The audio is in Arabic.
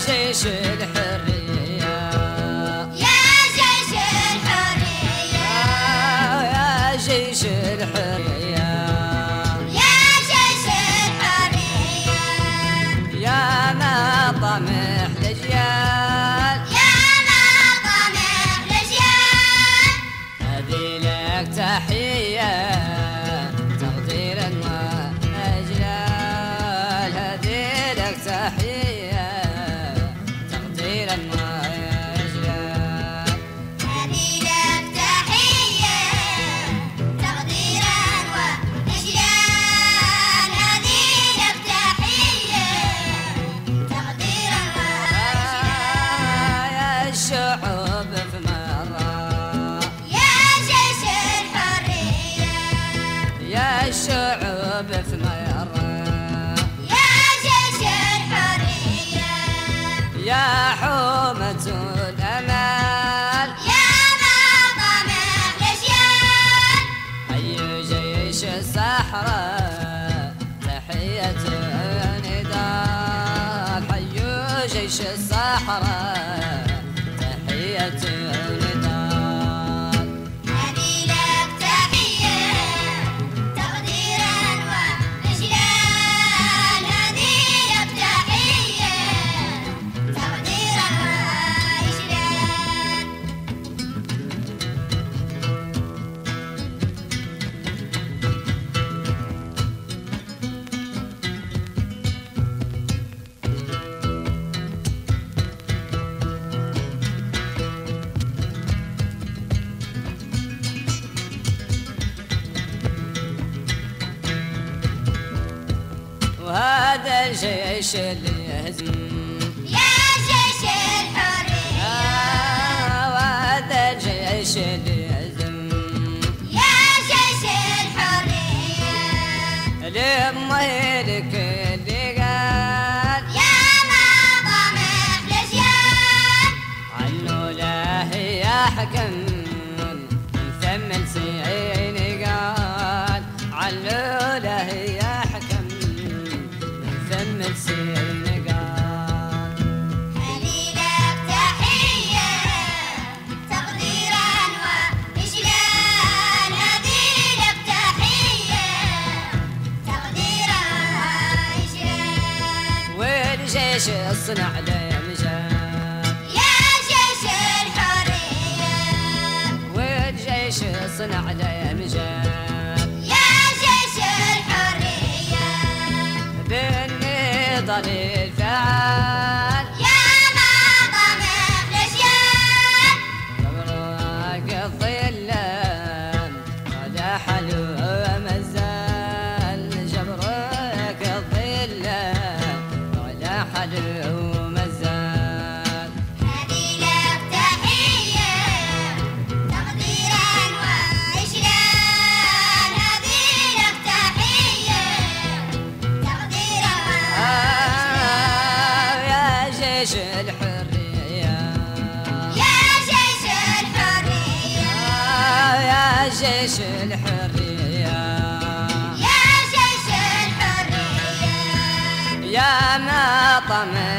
جيش الحرية، يا جيش الحرية، يا جيش الحرية، يا جيش الحرية، يا ما طمح الأجيال، يا ما طمح الأجيال، هذه لك تحية تقديرا وأجلال، هذه لك تحية تقديرا وأجلال، هذه لك تحية تقديرا وإجلال، هذه لك تحية تقديرا وإجلال. يا الشعوب في مرة، يا جيش الحرية، يا الشعوب في مرة، يا جيش الحرية، يا حومة الأمال، يا ما طمح الأجيال، حي جيش الصحراء تحية نداء، حي جيش الصحراء تحية نداء، هذه لك تحية تقديرا وإجلال، هذه لك تحية تقديرا وإجلال. وهذا الجيش اللي يهزم، يا جيش الحرية، وهذا الجيش اللي يهزم، يا جيش الحرية، لمهلك اللي قال يا ما طمح الأجيال، عنه لا يحكم من ثم سعين قال، عنه لا يحكم من ثم سعين قال، هذه لك تحية تقديرا وإجلال، هذه لك تحية تقديرا وإجلال. والجيش الصنع له مجال، يا جيش الحرية، والجيش الصنع له مجال، يا جيش الحرية، بالنضال الفعال، يا ما طمح الأجيال، جبرك الظلام ولا حلو مزال، جبرك الظلام ولا حلو مزال، هذه لك تحية تقديرا وإجلال، هذه لك تحية تقديرا وإجلال. يا جيش الحرية، يا جيش الحرية، يا جيش الحرية، يا جيش الحرية، يا ما طمح